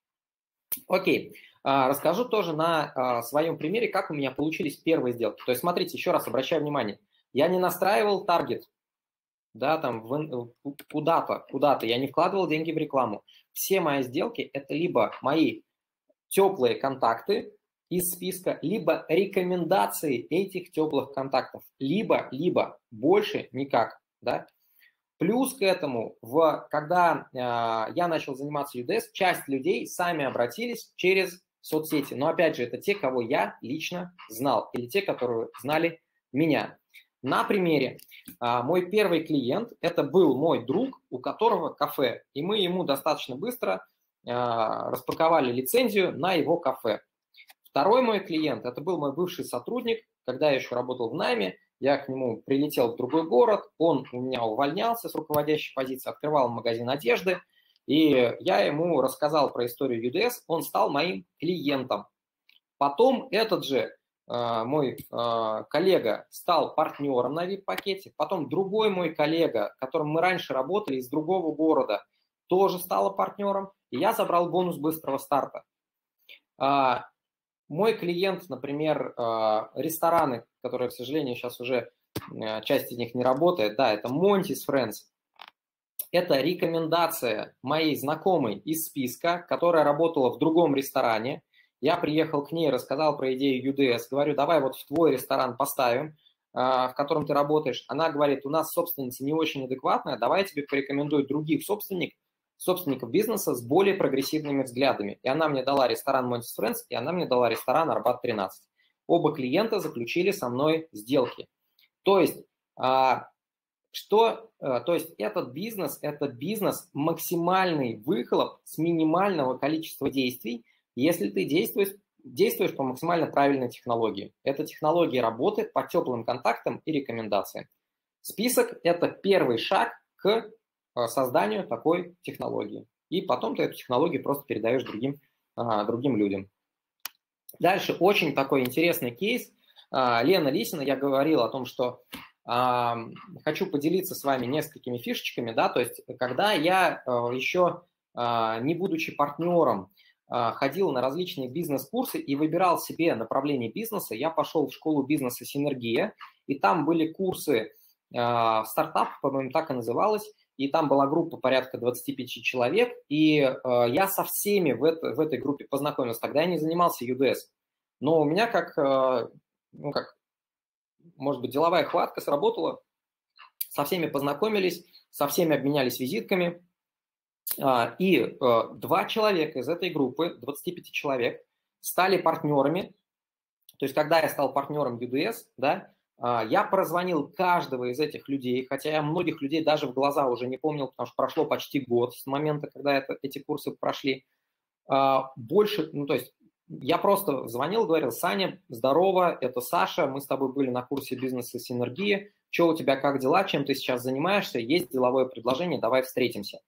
Окей. Расскажу тоже на своем примере, как у меня получились первые сделки. То есть смотрите, еще раз обращаю внимание, я не настраивал таргет, да, там куда-то, я не вкладывал деньги в рекламу. Все мои сделки – это либо мои теплые контакты из списка, либо рекомендации этих теплых контактов, либо больше никак, да. Плюс к этому, когда я начал заниматься UDS, часть людей сами обратились через соцсети. Но опять же, это те, кого я лично знал, или те, которые знали меня. На примере, мой первый клиент, это был мой друг, у которого кафе. И мы ему достаточно быстро распаковали лицензию на его кафе. Второй мой клиент, это был мой бывший сотрудник, когда я еще работал в найме. Я к нему прилетел в другой город, он у меня увольнялся с руководящей позиции, открывал магазин одежды, и я ему рассказал про историю UDS, он стал моим клиентом. Потом этот же мой коллега стал партнером на VIP-пакете, потом другой мой коллега, с которым мы раньше работали из другого города, тоже стал партнером, и я забрал бонус быстрого старта. Мой клиент, например, рестораны, которые, к сожалению, сейчас уже часть из них не работает, да, это Monty's Friends. Это рекомендация моей знакомой из списка, которая работала в другом ресторане. Я приехал к ней, рассказал про идею UDS, говорю, давай вот в твой ресторан поставим, в котором ты работаешь. Она говорит, у нас собственница не очень адекватная, давай я тебе порекомендую других собственников бизнеса с более прогрессивными взглядами. И она мне дала ресторан Monty's Friends, и она мне дала ресторан Арбат 13. Оба клиента заключили со мной сделки. То есть, этот бизнес – это бизнес максимальный выхлоп с минимального количества действий, если ты действуешь по максимально правильной технологии. Эта технология работает по теплым контактам и рекомендациям. Список – это первый шаг к созданию такой технологии. И потом ты эту технологию просто передаешь другим людям. Дальше очень такой интересный кейс. Лена Лисина, я говорил о том, что хочу поделиться с вами несколькими фишечками, да, то есть когда я еще не будучи партнером ходил на различные бизнес-курсы и выбирал себе направление бизнеса, я пошел в школу бизнеса «Синергия», и там были курсы стартап, по-моему, так и называлось, и там была группа порядка 25 человек, и я со всеми в этой группе познакомился. Тогда я не занимался UDS, но у меня может быть, деловая хватка сработала, со всеми познакомились, со всеми обменялись визитками, и 2 человека из этой группы, 25 человек, стали партнерами. То есть, когда я стал партнером UDS, да, Я прозвонил каждого из этих людей, хотя я многих людей даже в глаза уже не помнил, потому что прошло почти год с момента, когда эти курсы прошли. Больше, ну то есть я просто звонил, говорил: Саня, здорово, это Саша, мы с тобой были на курсе бизнеса синергии, что у тебя, как дела, чем ты сейчас занимаешься, есть деловое предложение, давай встретимся.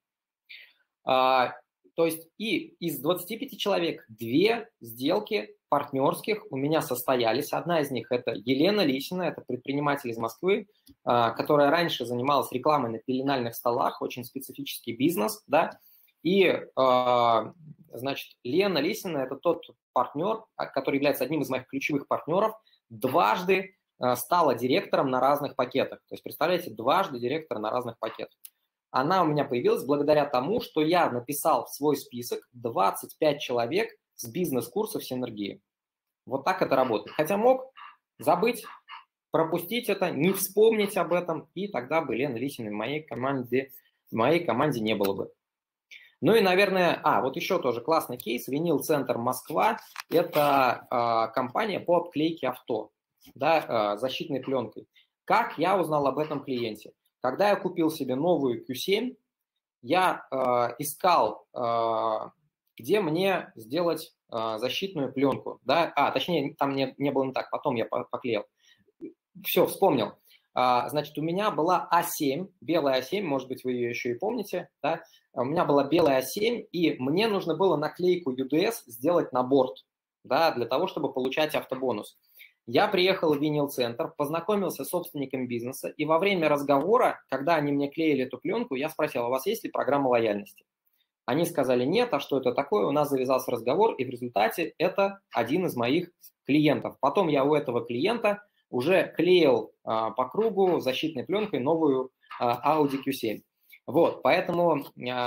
То есть и из 25 человек 2 сделки партнерских у меня состоялись. Одна из них – это Елена Лисина, это предприниматель из Москвы, которая раньше занималась рекламой на пеленальных столах, очень специфический бизнес, да. И, значит, Лена Лисина – это тот партнер, который является одним из моих ключевых партнеров, дважды стала директором на разных пакетах. То есть, представляете, дважды директор на разных пакетах. Она у меня появилась благодаря тому, что я написал в свой список 25 человек с бизнес-курсов синергии. Вот так это работает. Хотя мог забыть, пропустить это, не вспомнить об этом, и тогда бы Лены Лисиной в моей команде не было бы. Ну и, наверное, вот еще тоже классный кейс, Винил-центр Москва, это компания по обклейке авто, да, защитной пленкой. Как я узнал об этом клиенте? Когда я купил себе новую Q7, я искал, где мне сделать защитную пленку. Да? Точнее, там не было не так, потом я поклеил. Все, вспомнил. Значит, у меня была А7, белая А7, может быть, вы ее еще и помните. Да? У меня была белая А7, и мне нужно было наклейку UDS сделать на борт, да, для того, чтобы получать автобонус. Я приехал в Винил-центр, познакомился с собственником бизнеса, и во время разговора, когда они мне клеили эту пленку, я спросил: а у вас есть ли программа лояльности? Они сказали: нет, а что это такое? У нас завязался разговор, и в результате это один из моих клиентов. Потом я у этого клиента уже клеил по кругу защитной пленкой новую Audi Q7. Вот, поэтому,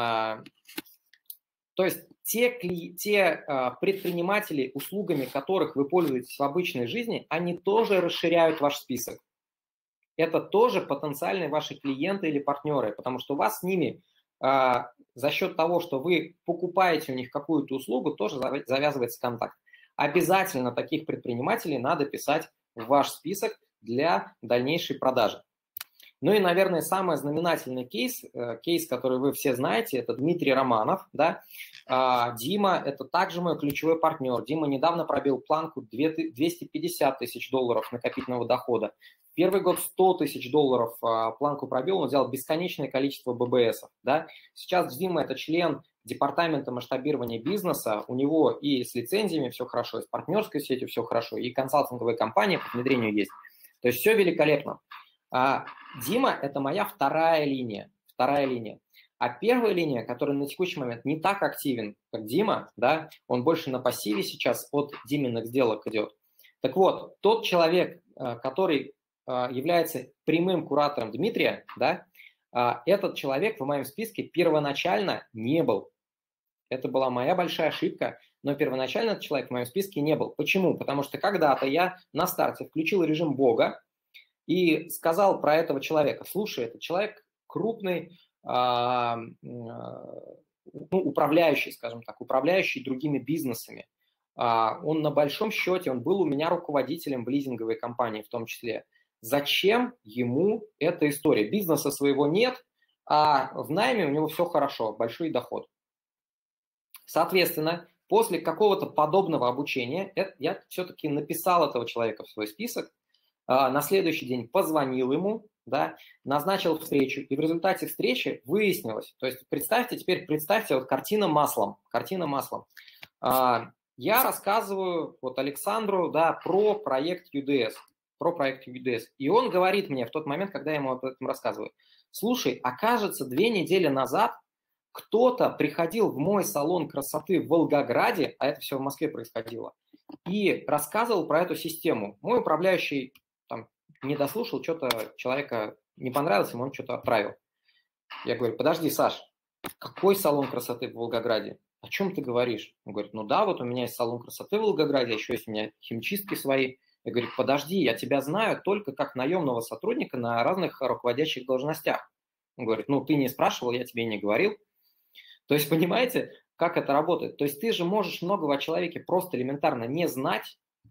то есть те предприниматели, услугами которых вы пользуетесь в обычной жизни, они тоже расширяют ваш список. Это тоже потенциальные ваши клиенты или партнеры, потому что у вас с ними за счет того, что вы покупаете у них какую-то услугу, тоже завязывается контакт. Обязательно таких предпринимателей надо писать в ваш список для дальнейшей продажи. Ну и, наверное, самый знаменательный кейс, который вы все знаете, это Дмитрий Романов. Да? Дима – это также мой ключевой партнер. Дима недавно пробил планку 250 тысяч долларов накопительного дохода. Первый год 100 тысяч долларов планку пробил, он взял бесконечное количество ББСов. Да? Сейчас Дима – это член департамента масштабирования бизнеса, у него и с лицензиями все хорошо, и с партнерской сетью все хорошо, и консалтинговые компании по внедрению есть. То есть все великолепно. Дима – это моя вторая линия. А первая линия, которая на текущий момент не так активен, как Дима, да, он больше на пассиве сейчас от Диминых сделок идет. Так вот, тот человек, который является прямым куратором Дмитрия, да, этот человек в моем списке первоначально не был. Это была моя большая ошибка, но первоначально этот человек в моем списке не был. Почему? Потому что когда-то я на старте включил режим Бога и сказал про этого человека: слушай, этот человек крупный, управляющий, скажем так, управляющий другими бизнесами. Он на большом счете, он был у меня руководителем в лизинговой компании в том числе. Зачем ему эта история? Бизнеса своего нет, а в найме у него все хорошо, большой доход. Соответственно, после какого-то подобного обучения я все-таки написал этого человека в свой список, на следующий день позвонил ему, да, назначил встречу, и в результате встречи выяснилось, то есть представьте вот картина маслом. Я рассказываю вот Александру, да, про проект UDS, и он говорит мне в тот момент, когда я ему об этом рассказываю: слушай, окажется, 2 недели назад кто-то приходил в мой салон красоты в Волгограде, а это все в Москве происходило, и рассказывал про эту систему. Мой управляющий там не дослушал, что-то человека не понравилось, ему он что-то отправил. Я говорю: подожди, Саш, какой салон красоты в Волгограде? О чем ты говоришь? Он говорит: ну да, вот у меня есть салон красоты в Волгограде, еще есть у меня химчистки свои. Я говорю: подожди, я тебя знаю только как наемного сотрудника на разных руководящих должностях. Он говорит: ну ты не спрашивал, я тебе не говорил. То есть понимаете, как это работает? То есть ты же можешь многого о человеке просто элементарно не знать,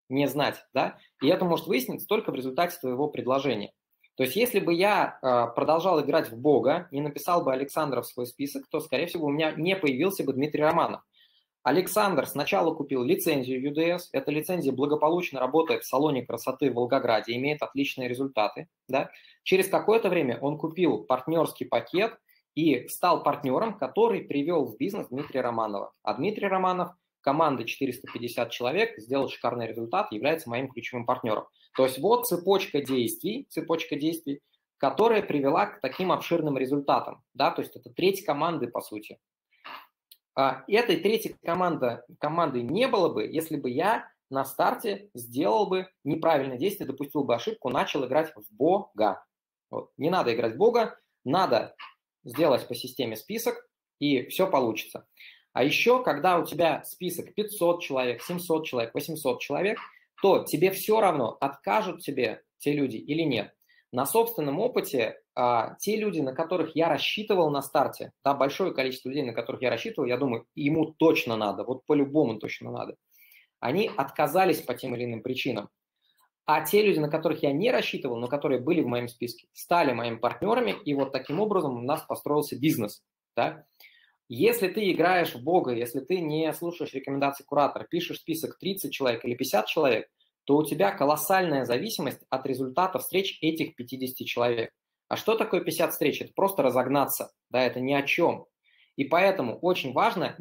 не знать, да, и это может выясниться только в результате твоего предложения. То есть если бы я продолжал играть в Бога и написал бы Александра в свой список, то, скорее всего, у меня не появился бы Дмитрий Романов. Александр сначала купил лицензию UDS, эта лицензия благополучно работает в салоне красоты в Волгограде, имеет отличные результаты. Да? Через какое-то время он купил партнерский пакет и стал партнером, который привел в бизнес Дмитрия Романова. А Дмитрий Романов, команда 450 человек, сделал шикарный результат, является моим ключевым партнером. То есть вот цепочка действий, которая привела к таким обширным результатам. Да? То есть это треть команды, по сути. Этой третьей команды не было бы, если бы я на старте сделал бы неправильное действие, допустил бы ошибку, начал играть в Бога. Вот. Не надо играть в Бога, надо сделать по системе список, и все получится. А еще, когда у тебя список 500 человек, 700 человек, 800 человек, то тебе все равно, откажут тебе те люди или нет. На собственном опыте те люди, на которых я рассчитывал на старте, да, большое количество людей, на которых я рассчитывал, я думаю, ему точно надо, вот по-любому точно надо, они отказались по тем или иным причинам. А те люди, на которых я не рассчитывал, но которые были в моем списке, стали моими партнерами, и вот таким образом у нас построился бизнес. Да? Если ты играешь в Бога, если ты не слушаешь рекомендации куратора, пишешь список 30 человек или 50 человек, то у тебя колоссальная зависимость от результата встреч этих 50 человек. А что такое 50 встреч? Это просто разогнаться, да, это ни о чем. И поэтому очень важно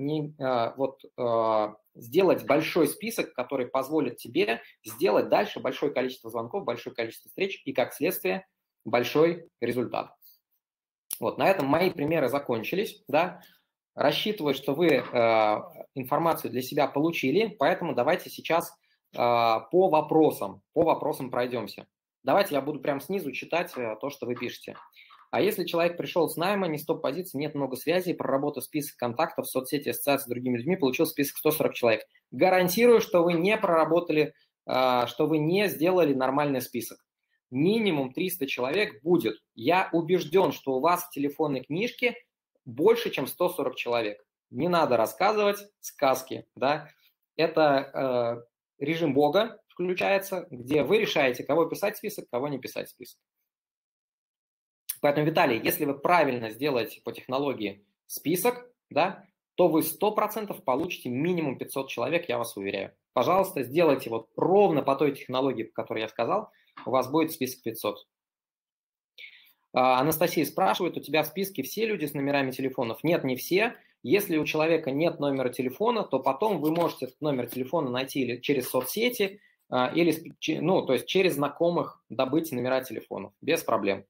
сделать большой список, который позволит тебе сделать дальше большое количество звонков, большое количество встреч и, как следствие, большой результат. Вот, на этом мои примеры закончились, да. Рассчитываю, что вы информацию для себя получили, поэтому давайте сейчас по вопросам пройдемся. Давайте я буду прямо снизу читать то, что вы пишете. А если человек пришел с найма, не стоп-позиции, нет много связей, проработав список контактов в соцсети, ассоциации с другими людьми, получил список 140 человек. Гарантирую, что вы не проработали, что вы не сделали нормальный список. Минимум 300 человек будет. Я убежден, что у вас в телефонной книжке больше, чем 140 человек. Не надо рассказывать сказки, да. Это режим Бога включается, где вы решаете, кого писать список, кого не писать список. Поэтому, Виталий, если вы правильно сделаете по технологии список, да, то вы 100% получите минимум 500 человек, я вас уверяю. Пожалуйста, сделайте вот ровно по той технологии, по которой я сказал, у вас будет список 500. Анастасия спрашивает, у тебя в списке все люди с номерами телефонов? Нет, не все. Если у человека нет номера телефона, то потом вы можете этот номер телефона найти или через соцсети, или, ну, то есть через знакомых добыть номера телефонов, без проблем.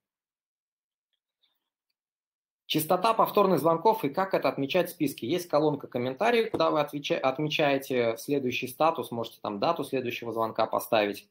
Частота повторных звонков и как это отмечать в списке. Есть колонка комментариев, куда вы отмечаете следующий статус, можете там дату следующего звонка поставить.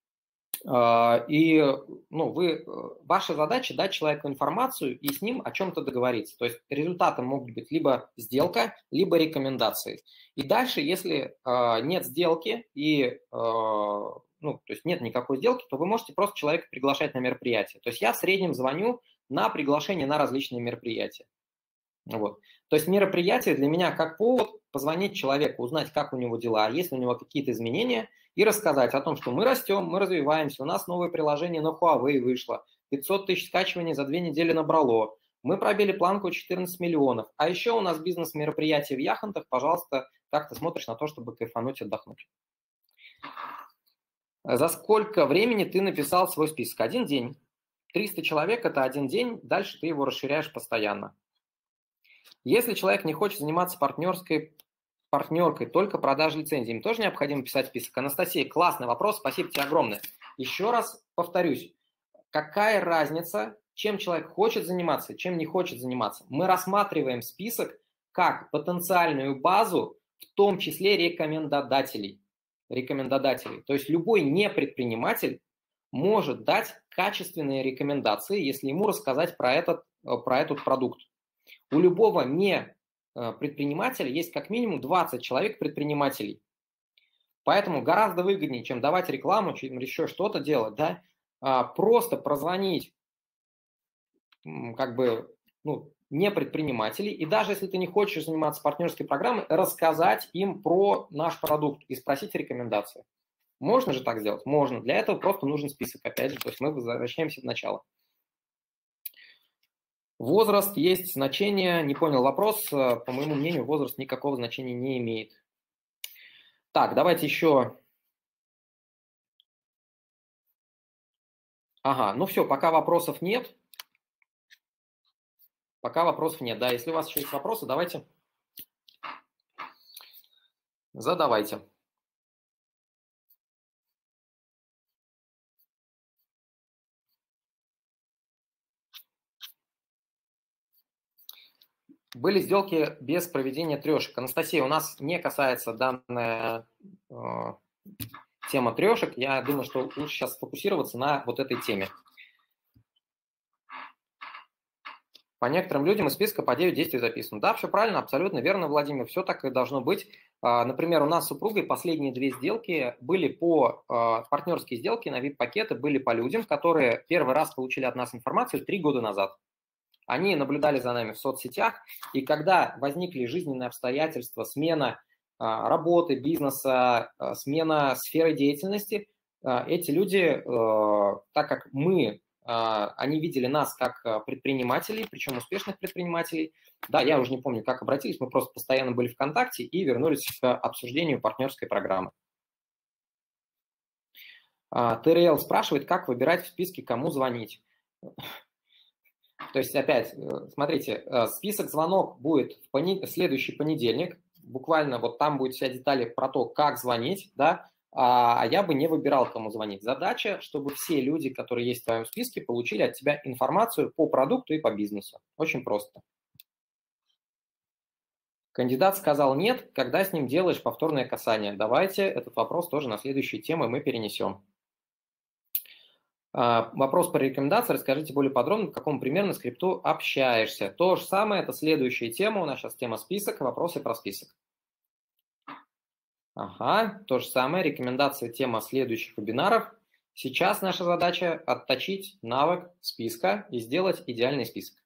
И ваша задача дать человеку информацию и с ним о чем-то договориться. То есть результатом могут быть либо сделка, либо рекомендации. И дальше, если нет сделки и то есть нет никакой сделки, то вы можете просто человека приглашать на мероприятие. То есть я в среднем звоню на приглашение на различные мероприятия. Вот. То есть мероприятие для меня как повод позвонить человеку, узнать, как у него дела, есть ли у него какие-то изменения, и рассказать о том, что мы растем, мы развиваемся, у нас новое приложение на Huawei вышло, 500 тысяч скачиваний за 2 недели набрало, мы пробили планку 14 миллионов, а еще у нас бизнес-мероприятие в Яхонтах, пожалуйста, как ты смотришь на то, чтобы кайфануть, отдохнуть. За сколько времени ты написал свой список? 1 день. 300 человек – это 1 день, дальше ты его расширяешь постоянно. Если человек не хочет заниматься партнеркой, только продажей лицензии, им тоже необходимо писать список? Анастасия, классный вопрос, спасибо тебе огромное. Еще раз повторюсь, какая разница, чем человек хочет заниматься, чем не хочет заниматься? Мы рассматриваем список как потенциальную базу, в том числе рекомендодателей. То есть любой непредприниматель может дать качественные рекомендации, если ему рассказать про этот продукт. У любого предпринимателя есть как минимум 20 человек предпринимателей. Поэтому гораздо выгоднее, чем давать рекламу, чем еще что-то делать, да, просто прозвонить не предпринимателей, и даже если ты не хочешь заниматься партнерской программой, рассказать им про наш продукт и спросить рекомендации. Можно же так сделать? Можно. Для этого просто нужен список, опять же, то есть мы возвращаемся в начало. Возраст есть значение, не понял вопрос, по моему мнению, возраст никакого значения не имеет. Так, давайте еще. Ага, ну все, пока вопросов нет. Пока вопросов нет, да, если у вас еще есть вопросы, давайте, задавайте. Были сделки без проведения трешек. Анастасия, у нас не касается данная тема трешек. Я думаю, что лучше сейчас сфокусироваться на вот этой теме. По некоторым людям из списка по 9 действий записано. Да, все правильно, абсолютно верно, Владимир, все так и должно быть. Например, у нас с супругой последние 2 сделки были партнерские сделки на VIP-пакеты, были по людям, которые первый раз получили от нас информацию 3 года назад. Они наблюдали за нами в соцсетях, и когда возникли жизненные обстоятельства, смена работы, бизнеса, смена сферы деятельности, эти люди, так как они видели нас как предпринимателей, причем успешных предпринимателей, да, я уже не помню, как обратились, мы просто постоянно были в контакте и вернулись к обсуждению партнерской программы. ТРЛ спрашивает, как выбирать в списке, кому звонить. То есть, опять, смотрите, список звонок будет в следующий понедельник, буквально вот там будет вся детали про то, как звонить, да, а я бы не выбирал, кому звонить. Задача, чтобы все люди, которые есть в твоем списке, получили от тебя информацию по продукту и по бизнесу. Очень просто. Кандидат сказал нет, когда с ним делаешь повторное касание. Давайте этот вопрос тоже на следующие темы мы перенесем. Вопрос по рекомендации. Расскажите более подробно, по какому примерно скрипту общаешься. То же самое, это следующая тема. У нас сейчас тема список, вопросы про список. Ага, то же самое, рекомендация, тема следующих вебинаров. Сейчас наша задача отточить навык списка и сделать идеальный список.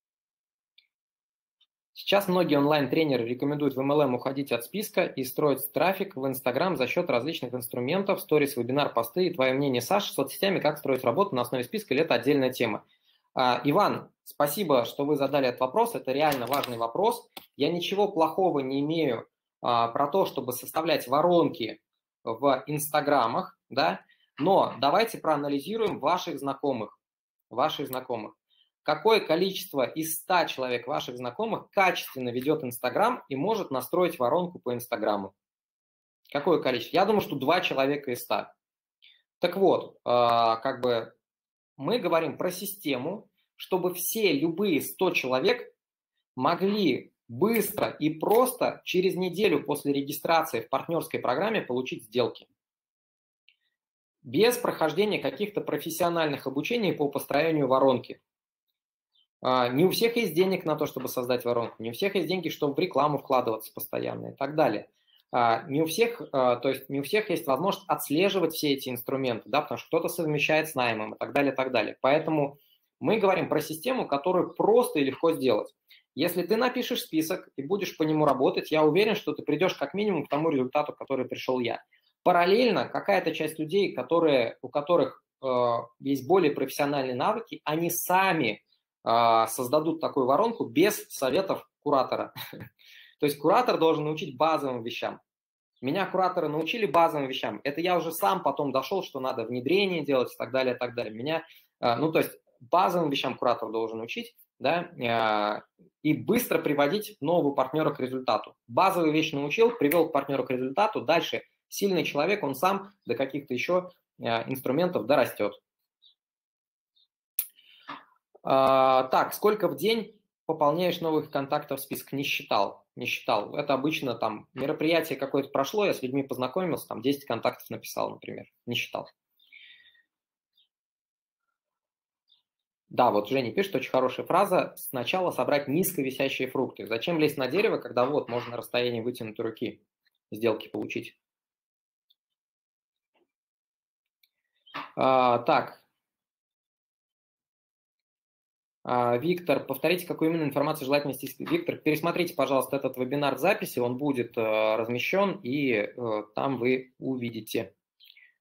Сейчас многие онлайн-тренеры рекомендуют в MLM уходить от списка и строить трафик в Instagram за счет различных инструментов, сторис, вебинар, посты. И твое мнение, Саша, с соцсетями, как строить работу на основе списка, или это отдельная тема? Иван, спасибо, что вы задали этот вопрос. Это реально важный вопрос. Я ничего плохого не имею про то, чтобы составлять воронки в инстаграмах, да, но давайте проанализируем ваших знакомых. Какое количество из 100 человек ваших знакомых качественно ведет Инстаграм и может настроить воронку по Инстаграму? Какое количество? Я думаю, что 2 человека из 100. Так вот, мы говорим про систему, чтобы все любые 100 человек могли быстро и просто через неделю после регистрации в партнерской программе получить сделки. Без прохождения каких-то профессиональных обучений по построению воронки. Не у всех есть денег на то, чтобы создать воронку, не у всех есть деньги, чтобы в рекламу вкладываться постоянно и так далее. Не у всех есть возможность отслеживать все эти инструменты, да, потому что кто-то совмещает с наймом и так далее, и так далее. Поэтому мы говорим про систему, которую просто и легко сделать. Если ты напишешь список и будешь по нему работать, я уверен, что ты придешь как минимум к тому результату, к который пришел я. Параллельно какая-то часть людей, у которых есть более профессиональные навыки, они сами создадут такую воронку без советов куратора. То есть куратор должен научить базовым вещам. Меня кураторы научили базовым вещам. Это я уже сам потом дошел, что надо внедрение делать и так далее, и так далее. То есть базовым вещам куратор должен учить, да, и быстро приводить нового партнера к результату. Базовые вещи научил, привел партнера к результату, дальше сильный человек, он сам до каких-то еще инструментов дорастет. Так, сколько в день пополняешь новых контактов в список? Не считал. Это обычно там мероприятие какое-то прошло, я с людьми познакомился, там 10 контактов написал, например. Не считал. Да, вот Женя пишет, очень хорошая фраза. Сначала собрать низковисящие фрукты. Зачем лезть на дерево, когда вот можно на расстоянии вытянутой руки сделки получить? Так. Виктор, повторите, какую именно информацию желательно вести. Виктор, пересмотрите, пожалуйста, этот вебинар в записи, он будет размещен, и там вы увидите.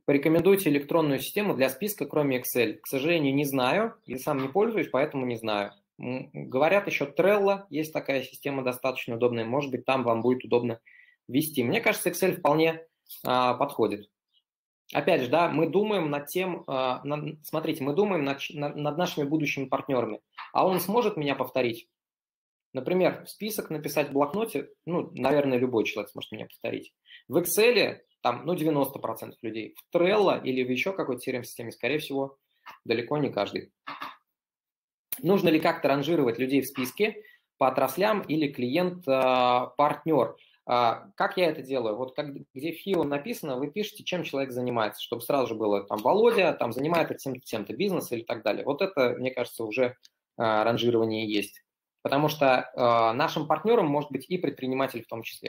порекомендуйте электронную систему для списка, кроме Excel. К сожалению, не знаю, я сам не пользуюсь, поэтому не знаю. Говорят, еще Trello, есть такая система достаточно удобная, может быть, там вам будет удобно ввести. Мне кажется, Excel вполне подходит. Опять же, да, мы думаем над тем, смотрите, мы думаем над нашими будущими партнерами, а он сможет меня повторить? Например, список написать в блокноте, ну, наверное, любой человек сможет меня повторить. В Excel там, ну, 90% людей. В Trello или в еще какой-то CRM-системе, скорее всего, далеко не каждый. Нужно ли как-то ранжировать людей в списке по отраслям или клиент-партнер? Как я это делаю? Вот где в Hio написано, вы пишете, чем человек занимается, чтобы сразу же было там Володя, там занимается тем-то бизнес или так далее. Вот это, мне кажется, уже ранжирование есть. Потому что нашим партнером может быть и предприниматель в том числе.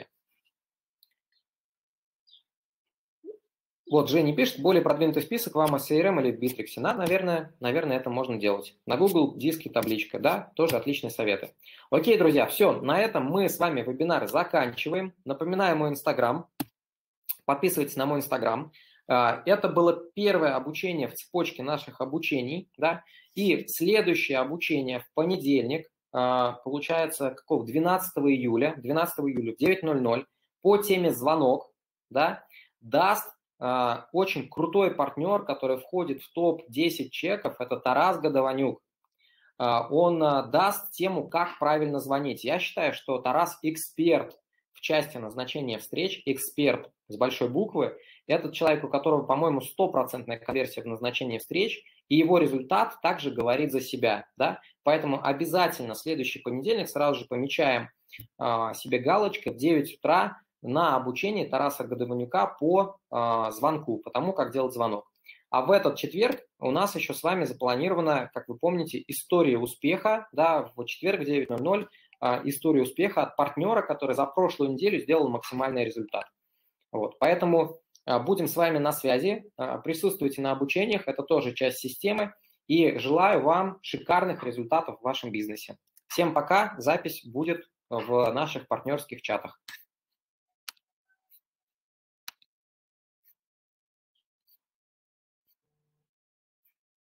Вот Женя пишет, более продвинутый список вам о CRM или в Bittrex. Да, наверное, это можно делать. На Google диске табличка, да, тоже отличные советы. Окей, друзья, все, на этом мы с вами вебинар заканчиваем. Напоминаю мой Инстаграм. Подписывайтесь на мой Инстаграм. Это было первое обучение в цепочке наших обучений, да, и следующее обучение в понедельник, получается, 12 июля в 9:00 по теме «Звонок», да, даст очень крутой партнер, который входит в топ-10 чеков, это Тарас Годованюк. Он даст тему, как правильно звонить. Я считаю, что Тарас эксперт в части назначения встреч, эксперт с большой буквы. Этот человек, у которого, по-моему, 100% конверсия в назначении встреч, и его результат также говорит за себя. Да? Поэтому обязательно следующий понедельник сразу же помечаем себе галочкой в 9 утра на обучение Тараса Годованюка по звонку, по тому, как делать звонок. А в этот четверг у нас еще с вами запланирована, как вы помните, история успеха. Да, в четверг в 9:00 история успеха от партнера, который за прошлую неделю сделал максимальный результат. Вот, поэтому будем с вами на связи, присутствуйте на обучениях, это тоже часть системы. И желаю вам шикарных результатов в вашем бизнесе. Всем пока, запись будет в наших партнерских чатах.